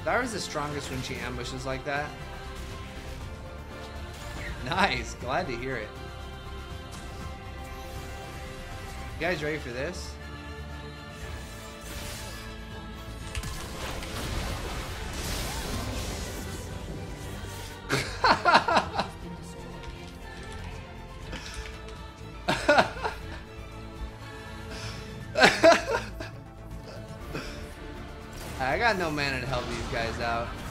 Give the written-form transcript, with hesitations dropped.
That was the strongest when she ambushes like that. Nice. Glad to hear it. You guys ready for this? I got no mana to help these guys out.